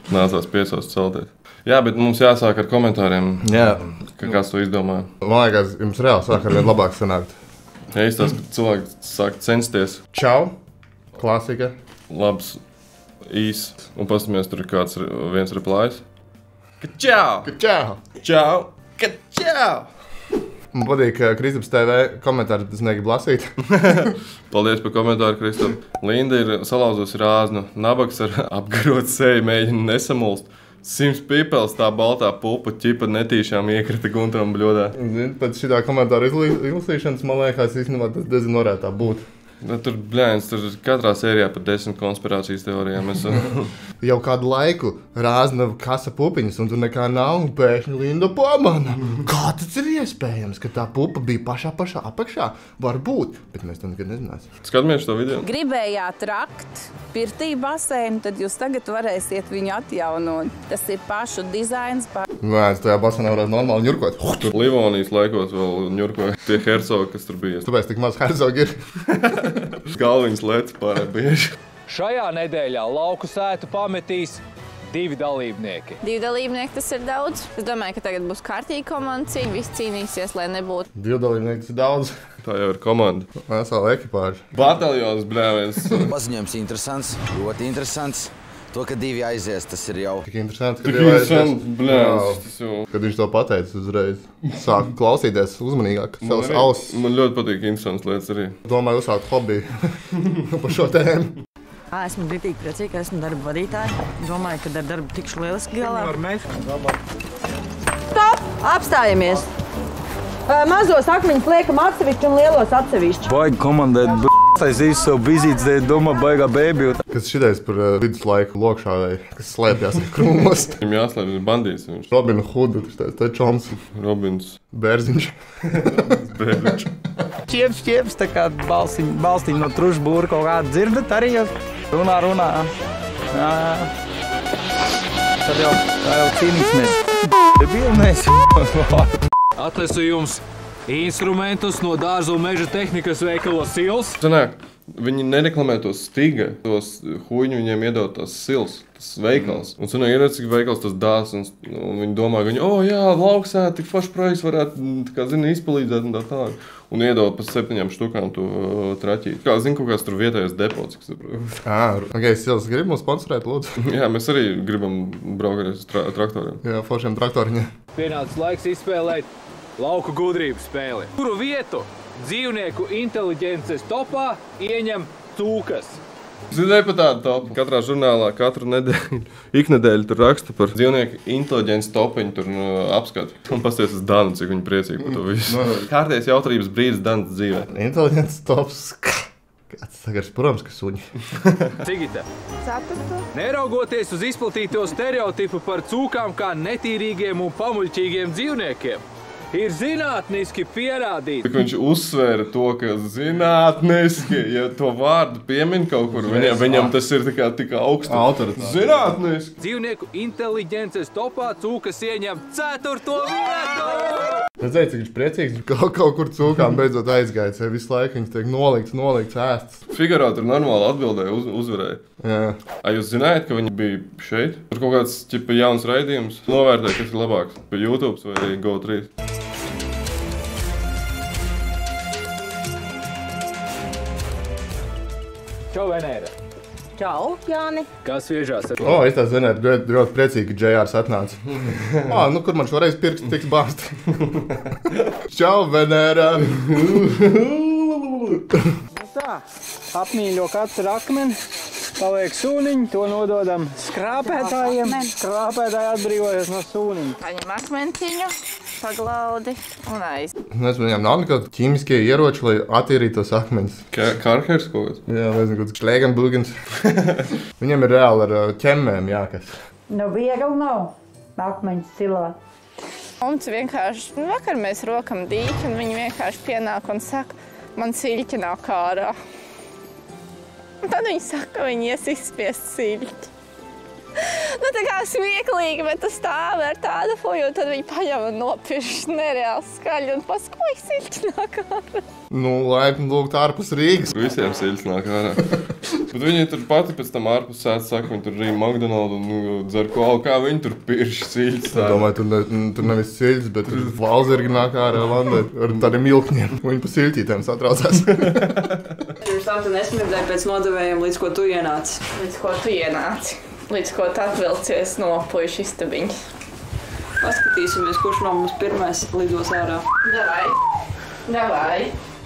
Nācās 5 celties. Jā, bet mums jāsāk ar komentāriem. Jā. Kāds to izdomāja? Man liekas, jums reāli sāk ar vien labāk sanākt. Ja izstāst, ka cilvēki sāk censties. Čau! Klasika. Labs, īs. Un pastamies, tur ir kāds viens replājs. Ka čau! Ka čau! Čau! Ka čau! Man patīk, ka Kristaps TV komentāri tas negrib lasīt. Paldies par komentāru, Kristap. Linda ir salauzusi rāznu. Nabaks ar apgarot seju mēģina nesamulst. 100 pīpels tā baltā pupa ķipa netīšām iekrita Guntaram bļodā. Zini, pēc šitā komentāra izlasīšanas, man liekas, īstenībā tas diezgan varētu tā būt. Tur, bļēns, tur katrā sērijā par 10 konspirācijas teorijām. Jau kādu laiku rāzna kasa pupiņas, un tur nekā nav, un pēkšņi Linda pamana. Kā tas ir iespējams, ka tā pupa bija pašā apakšā? Varbūt, bet mēs to nekad nezināsim. Skatāmies šo video. Gribējāt rakt pirtī baseinu, tad jūs tagad varēsiet viņu atjaunot. Tas ir pašu dizains. Nē, tajā basēnā varētu normāli ņurkot. Tur Livonijas laikos vēl ņurkoja tie hercogi, kas tur bija. Tāpēc tik maz hercogi ir. Galviņas lec pārāk bieži. Šajā nedēļā lauku sētu pametīs 2 dalībnieki. 2 dalībnieki tas ir daudz. Es domāju, ka tagad būs kārtīga komanda cīņa. Visi cīnīsies, lai nebūtu. 2 dalībnieki tas ir daudz. Tā jau ir komanda. Vesela ekipāža. Bataljons, bļēviens. Paziņojums interesants, ļoti interesants. To, ka 2 aizies, tas ir jau... Tik interesanti, ka Tik interesanti, bļēviens. Kad viņš to pateica uzreiz, sāku klausīties uzmanīgāk savas ausis. Man ļoti patīk interesants lietas arī. Domāju uzsākt hobiju par šo tēmu. Esmu ritīgi priecīga, ka esmu darba vadītāja. Domāju, ka ar darbu tikšu lieliski galā. Stop! Apstājamies! Mazos akmeņus liekam atsevišķi un lielos atsevišķi. Baigi komandēt, taisīs savu vizītes dēļ domā baigā bēbiju. Kas šitais par viduslaiku lokšāvēju, kas slēpjās krūmos. Viņam jāslēpjas bandīs. Robina Huda, tas čoms. Robins. Bērziņš. Bērziņš. Čiepš, tā kā balstiņi no trušbūra kaut kādu dzirdat arī jau runā. Jā. Tad jau cīnīsimies. Debilnēs. Atnesu jums instrumentus no dārza un meža tehnikas veikalo Sils. Sanāk, viņi nereklamē tos stiga, tos huņu viņiem iedod tās Sils, tas veikals. Un sanāk, ir cik veikals tas dās, un viņi domā, ka viņi, jā, lauksēt, tik forši projekts varētu, kā zini, izpalīdzēt un tā tālāk. Un iedod pa 7 štukām to traķīt. Kā zinu, kaut kāds tur vietējais depots, kas saprot. Ok, Sils, grib mums sponsorēt, lūdzu? Jā, mēs arī gribam braukt uz traktoriem. Jā, foršiem traktoriņiem. Pienācis laiks izspēlēt lauku gudrības spēli. Kuru vietu dzīvnieku inteliģences topā ieņem cūkas? Zināju par tādu topu. Katrā žurnālā katru nedēļu, iknedēļu tur raksta par dzīvnieku inteliģences topiņu tur apskatu. Un pasties uz Danu, cik viņi priecīgi par to visu. Kārtējais jautrības brīdis Danas dzīvē. Inteliģences tops. Kāds sagars, protams, ka suņi. Cigita. 4. Neraugoties uz izplatīto stereotipu par cūkām kā netīrīgiem un pamuļķīgiem dzīvniekiem, ir zinātniski pierādīts. Viņš uzsvēra to, ka zinātniski, ja to vārdu piemin kaut kur, viņam tas ir tik augsts. Autoritāte. Zinātniski. Dzīvnieku inteliģences topā cūkas ieņem 4. vietu! Redzēji, cik viņš priecīgs, kaut kur cūkām beidzot aizgājis, ja visu laiku viņas tiek nolikts, ēsts. Figurā tur normāli atbildēja, uzvarēja. Jā. Jūs zinājāt, ka viņi bija šeit? Tur kaut kāds jauns raidījums. Novērtēja, kas ir labāks, pa YouTube vai Go3. Čau, Venēra! Čau, Jāni! Kas viežās ar Es tā zināju, ļoti priecīgi, ka JRs atnāca. Kur man šoreiz pirksti tiks bāzt? Čau, Venēra! Tā, apmīļo katru akmeni, paliek sūniņu, to nododam skrāpētājiem. Skrāpētāji atbrīvojas no sūniņa. Paņem akmentiņu, paglaudi un aiz. Viņam nav nekādi ķīmiskie ieroči, lai attīrītu tos akmeņus. Karhers kaut kāds? Jā, nezinu, kāds šlēgenbūgens. Viņam ir reāli ar ķemmēm jākas. Viegli nav akmeņus cilāt. Mums vienkārši, vakar mēs rokam dīķi un viņi vienkārši pienāk un saka, man siļķi nāk ārā. Un tad viņi saka, ka viņi ies izspiest siļķi. Nu, tā kā smieklīgi, bet tu stāvi ar tādu foju, un tad viņi paņem un nopirš nereāli skaļi un pasko ik siļķi nāk ārā. Nu, laipni lūgt ārpus Rīgas. Visiem siļķi nāk ārā. Bet viņi tur pati pēc tam ārpus sēdz, saka, viņi tur arī McDonald's un dzer kolu, kā viņi tur pirš siļķis. Domāju, tur nevis siļķis, bet tur valzirgi nāk ārā landē ar tādiem ilkņiem. Viņi pa siļķītēm satraucās. Pirms tam tu nesmirdēji pēc nodevējiem, līdz ko tu ienāci. Līdz ko tu atvilcies no puišu istabiņas. Paskatīsimies, kurš no mums pirmais lidos ārā. Davai.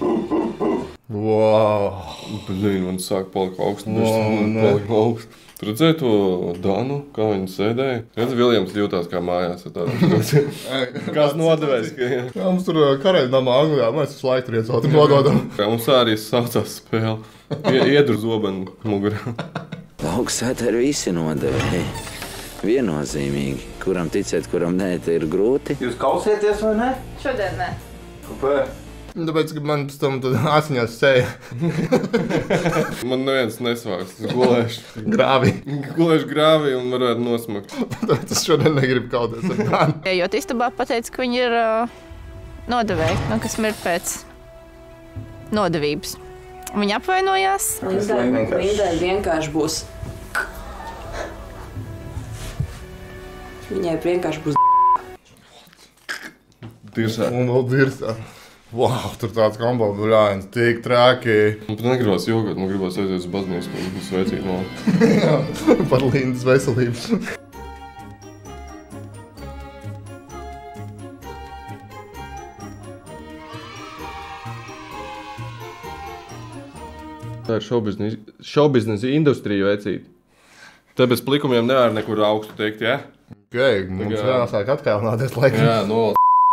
Wow. Blīn, man sāk palikt augstu. Tu redzēji to Danu, kā viņi sēdēja? Redzi, Viljams jūtās kā mājās. Kāds nodevējs. Jā, mums tur karaļnamā Anglijā, mēs visu laiku tur iecot un nododam. Mums arī saucās spēle. Iedru zobenu mugurā. Lauksētā ir visi nodevēji. Viennozīmīgi. Kuram ticēt, kuram nē, te ir grūti. Jūs kausieties vai ne? Šodien ne. Kāpēc? Tāpēc, ka man pēc tam asiņās sēja. Man neviens nesvāks. Es gulēšu grāvī un varētu nosmakt. Tāpēc es šodien negribu kauties ar Danu. Ejot istabā pateica, ka viņi ir nodevēji, kas mir pēc nodevības. Viņi apvainojās. Lindai vienkārši būs. Viņai vienkārši būs Dirsā. Un vēl dirsā. Wow, tur tāds kombo buļāins, tik trāki. Man pat negribas jogot, man gribas aiziet uz baznīcu, un sveicīt no. Jā, par Lindas veselības. Tā ir šovbiznesa industrija vecīt. Te bez plikumiem nevar nekur augstu teikt, jā? Okay, mums jāsāk atkailināties laikam. Jā, no.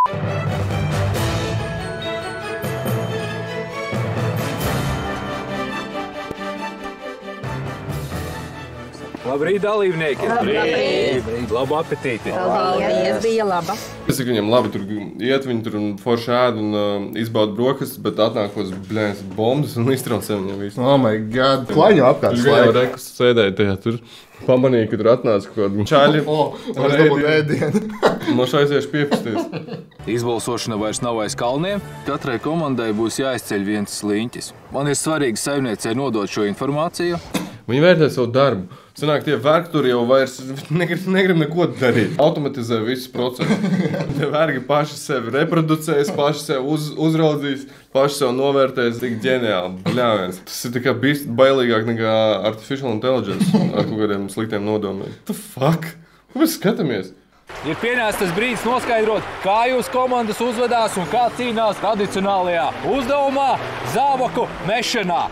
Labrīt, dalībnieki! Labrīt! Labu apetīti! Paldies, bija laba. Es saku viņam, labi, tur iet, viņi tur forši ēd un izbauda brokastis, bet atnāk pēc bļēns bombas un iztraucē viņam visu. Oh my god! Klaņu apkārt slēg. Viņš rekus sēdēja tajā tur. Pamanīja, ka tur atnāca kaut kādi čaļi. Var dabūt ēdienu. Man aiziešu piepasties. Izbalsošana vairs nav aiz kalniem. Katrai komandai būs jāizceļ viens sliņķis. Man ir svarīgi saimniecei nodot šo informāciju. Viņi vērtē savu darbu. Sanāk, tie vergi tur jau vairs negrib neko darīt. Automatizē visus procesus. Tie vergi paši sevi reproducēs, paši sevi uzraudzīs, paši sev novērtēs. Tik ģeniāli. Bļāviens. Tas ir tikai bailīgāk nekā artificial intelligence ar kaut kādiem sliktiem nodomiem. The fuck? Ko mēs skatāmies? Ir pienācis tas brīdis noskaidrot, kā jūs komandas uzvedās un kā cīnās tradicionālajā uzdevumā zābaku mešanā.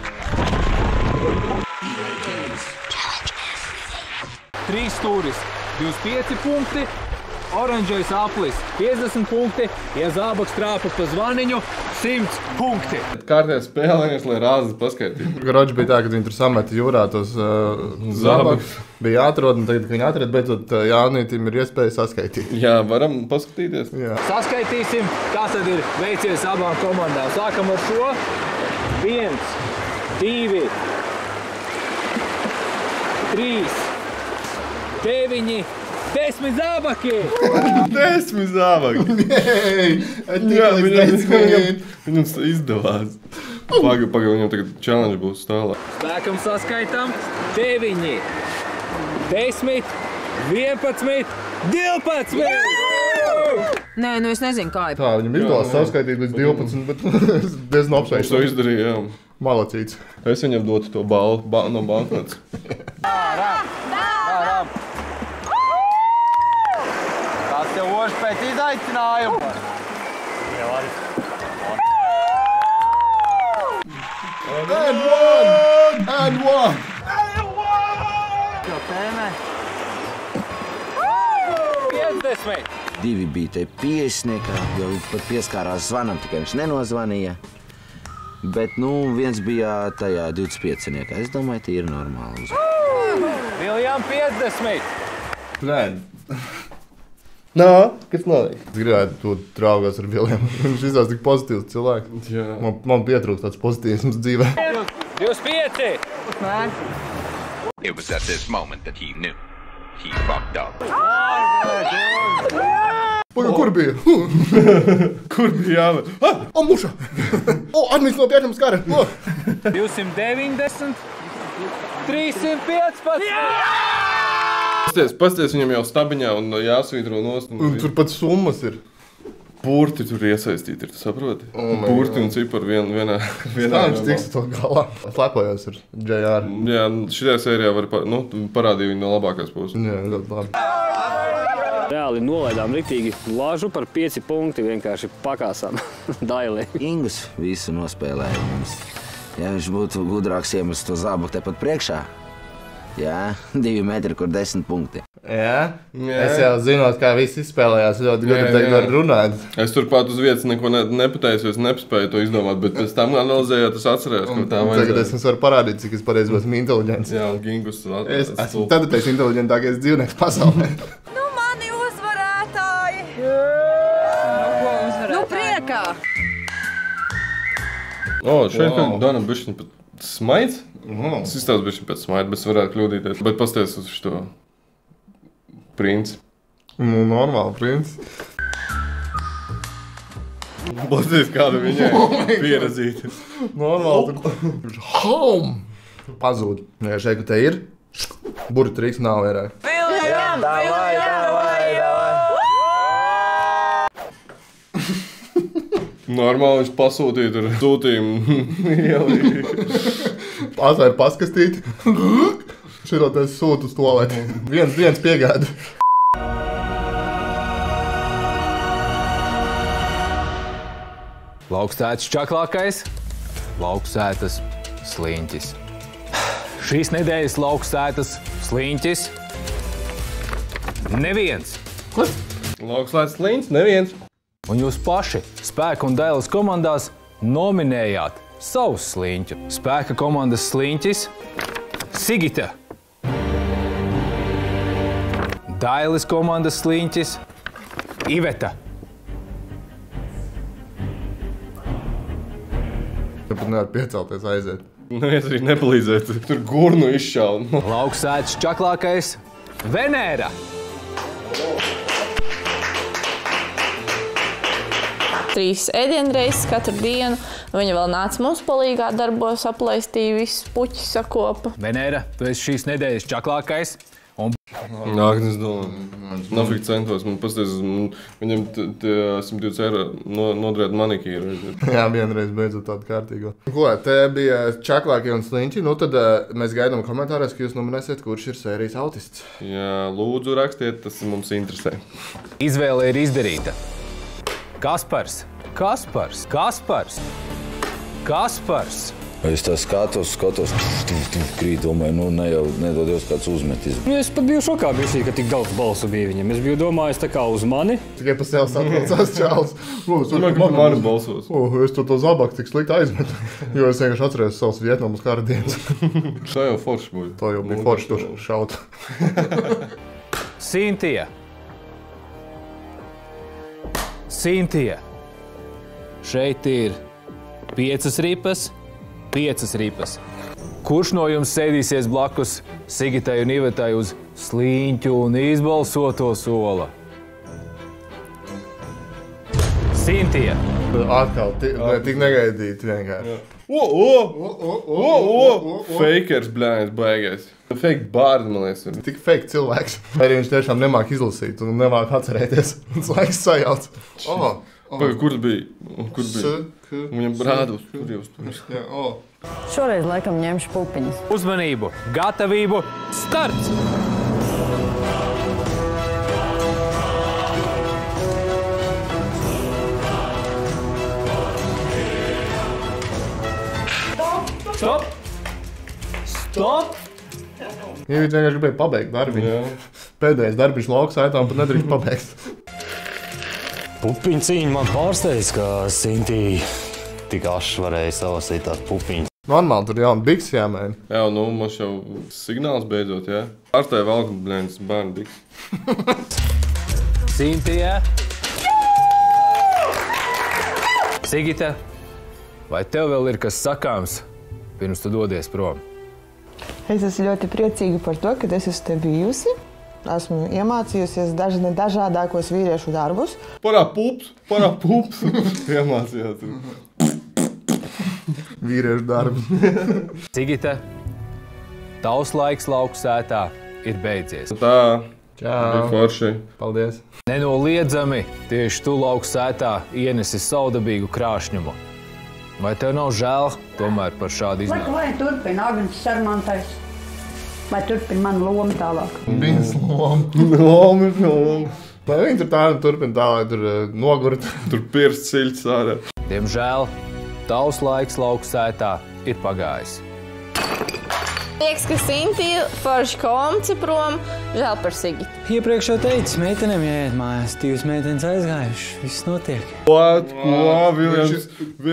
3 stūris, 25 punkti, oranžais aplis, 50 punkti, ja zābaks trāpa pa zvaniņu, 100 punkti. Kārtējā spēlējies, lai rāzes paskaitītu. Garoģi bija tā, ka viņi tur sameta jūrā tos zābakus. Bija jāatrod, un tagad, kad viņi atrod, beidzot jaunītim ir iespēja saskaitīt. Jā, varam paskatīties. Jā. Saskaitīsim, kā tad ir veicies abām komandām. Sākam ar šo. 1, 2, 3, 9, 10 zābaki! 10 zābaki! Jā, viņam izdevās. Paga, viņam tagad challenge būs tālāk. Spēkam saskaitam 9, 10, 11, 12! Nē, nu es nezinu, kā ir. Tā, viņam izdevās saskaitīt līdz 12, bet es diezgan apsveicu. Viņš to izdarīja, jā. Malacīts. Es viņam dotu to balvu no banknotes. Tas tev ož pēc izaicinājuma. And one! Jau tēmē. 50! 2 bija te 50, jo pat pieskārās zvanam, tikai viņš nenozvanīja. Bet, viens bija tajā 25. Es domāju, tie ir normāli. Viljam 50! Plēn. Nā, kas notiek? Es gribētu to draugās ar Viljamu. Viņš izsās tik pozitīvs cilvēks. Jā. Man pietrūkst tāds pozitīvs dzīvē. 25! It was at this moment that he knew. Kur bija? Kur bija jāvēl? O, muša! O, Arnīts no Pieņems kara! 290, 315. Pasties viņam jau stabiņā un jāsvītro nost. Un tur pat summas ir. Burti tur iesaistīti ir, tu saproti? Burti un cipari vienā. Tā viņš tiks to galā. Slepojos ar JR. Jā, šitajā sērijā var parādīt viņu no labākās puses. Jā, ļoti labi. Reāli nolaidām riktīgi lažu par 5 punkti, vienkārši pakāsām dailī. Ingus visu nospēlēja mums. Ja viņš būtu gudrāks iemest to zābaku tepat priekšā, jā, 2 metri, kur 10 punkti. Jā? Es jau zinot, kā visi izspēlējās, ļoti gudri tagad var runāt. Es turpat uz vietas neko nepateicu, es nespēju to izdomāt, bet pēc tam analizējot, es atcerējos, ko tā vajadzēja. Tagad es jums varu parādīt, cik es pareizi esmu inteliģents. Jā, un Gingus. Es esmu tādatais inteliģentākais dzīvnieks pasaulē. Nu, mani uzvarētāji! Nu, priekā! O, šeit Dana bišķiņ pat smaids. Es izstāstu bišķiņ pēc smaida, bet es varētu kļūdīties. Bet pasties uz šo princi. Nu, normāli princi. Pasties, kāda viņai pieredzīta. Normāli. Home! Pazūd. Ja šeit, ka te ir, burti trīks nav vairāk. Viljam! Normāli viņš pasūtīja tur sūtījumu. Atvēr paskastīti. Šito te sūtu uz toaleti. Viens piegāda. Lauksētas čaklākais, lauksētas sliņķis. Šīs nedēļas lauksētas sliņķis. Neviens. Ko? Lauksētas sliņķis? Neviens. Un jūs paši spēka un dailes komandās nominējāt savus sliņķu. Spēka komandas sliņķis Sigita. Dailes komandas sliņķis Iveta. Tāpat nevar piecelties aiziet. Neviens arī nepalīdzēt. Tur gurnu izšķāla. Lauksētas čaklākais Venēra. Trīs ēdienreizes katru dienu. Viņa vēl nāca mums palīgā darbos, aplaistīja visus puķus, sakopa. Venēra, tu esi šīs nedēļas čaklākais. Nāk, es domāju, nafīgi centos. Man pasties, viņam 120 eiro nodrēt manikīru. Jā, vienreiz beidzot tādu kārtīgo. Ko, te bija čaklākie un sliņķi. Nu tad mēs gaidām komentāros, ka jūs nominēsiet, kurš ir sērijas autists. Jā, lūdzu rakstiet, tas mums interesē. Izvēle ir izdarīta. Kaspars, Kaspars, Kaspars, Kaspars. Es tā skatos, krīt, domāju, nu ne jau nedodies kāds uzmetis. Es pat biju šokā bišķī, ka tik daudz balsu bija viņam. Es biju domājis tā kā uz mani. Tikai pa sev satraucās čāls. Mani balsos. Es to zābaku tik slikti aizmetu, jo es vienkārši atceros savus Vietnamas kara dienas. Tā jau forši būja. Tā jau bija forši tur šaut. Sintija. Sintija. Šeit ir 5 ripas, 5 ripas. Kurš no jums sēdīsies blakus Sigitai un Ivetai uz sliņķu un izbalsoto sola? Sintija. Atkal, tik negaidīt vienkārši. Fakers, blēņas, baigais. Fake bārdi, man liekas. Tik fake cilvēks. Arī viņš tiešām nemāk izlasīt un nemāk atcerēties. Tas laiks sajauc. Kur bija? Viņam brādus. Tur jau tur. Šoreiz laikam ņemšu pupiņas. Uzmanību, gatavību, starts! Stop! Stop! Ja viņš vienkārši gribēja pabeigt darbiņu. Pēdējais darbiņš lauksētā un pat nedrīkst pabeigt. Pupiņu cīņa man pārsteidz, ka Sintī tik aši varēja salasīt tās pupiņas. Normāli, tur jauni biks jāmēģina. Jā, nu, mums jau signāls beidzot, jā. Ārstē valku, blēņas, bērni biks. Sintija. Sigita, vai tev vēl ir kas sakāms, pirms tu dodies prom? Es esmu ļoti priecīga par to, ka es esmu te bijusi. Esmu iemācījusies dažādākos vīriešu darbus. Parā pups. Iemācījās. Vīriešu darbus. Sigita, tavs laiks lauksētā ir beidzies. Tā. Čau. Forši. Paldies. Nenoliedzami tieši tu lauksētā ienesi saudabīgu krāšņumu. Vai tev nav žēl tomēr par šādu iznākumu? Vai turpina Agnes Sarmantais? Vai turpina manu lomu tālāk? Viņas loma. Lai viņi tur tā turpina tālāk, tur nogurt. Tur pirst siļķis ārā. Diemžēl, tavs laiks lauksētā ir pagājis. Liekas, ka Sintī forši komci prom, žēl par Sigitu. Iepriekš jau teicu, meitenēm jāiet mājās, divas meitenes aizgājuši, viss notiek. Ko? Viljams.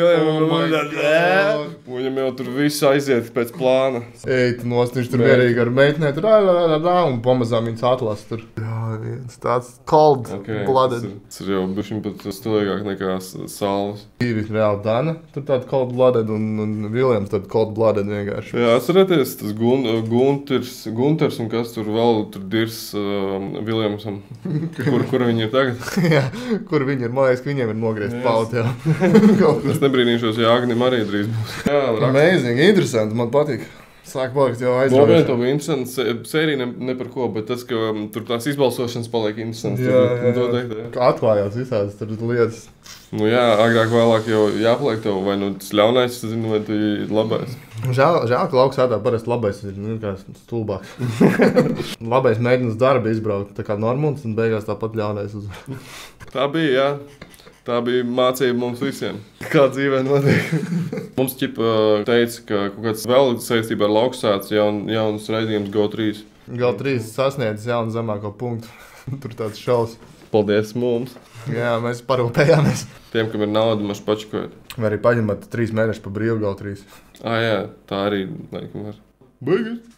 Viņam jau tur viss aiziet pēc plāna. Ej, tu nost, viņš tur mierīgi ar meitenē, tur un pamazām viņas atlas tur. Jā, viens tāds cold blooded. Tas ir jau bišķiņ pat stilīgāk nekā Salvas. Divi reāli Dana, tur tāda cold blooded un Viljams tāda cold blooded vienkārši. Jā, atcerieties, tas Gunters un kas tur vēl tur dirs Viljamsam. Kur viņi ir tagad? Jā, kur viņi ir? Man liekas, ka viņiem ir nogriezt pauti, jā. Es nebrīnīšos, ja Agnim arī drīz būs. Jā, amazing, interesanti, man patīk. Sāk palikt jau aizraujoši. Nopietni, to bija interesanti. Sērija ne par ko, bet tas, ka tur tās izbalsošanas paliek interesants. Jā. Atklājās visādas tur lietas. Nu jā, agrāk vēlāk jau jāpaliek tev, vai nu tas ļaunais, zinu, vai tu labais. Žēl, ka lauksētā parasti labais ir kā stulbāks. Labais mēģina uz darbu izbraukt, tā kā Normunds, un beigās tāpat ļaunais uz. Tā bija, jā. Tā bija mācība mums visiem. Kā dzīvē notiek. Mums ķipa teica, ka kaut kāds vēl saistībā ar lauksētas jaunas raidījums GO3. GO3 sasniedzis jaunu zemāko punktu. Tur tāds šaus. Paldies mums. Jā, mēs parūpējāmies. Tiem, kam ir nauda, mēs pačakojat. Vai arī paņemat 3 mēnešus pa brīvu GO3. Jā, tā arī laikam var. Beigas.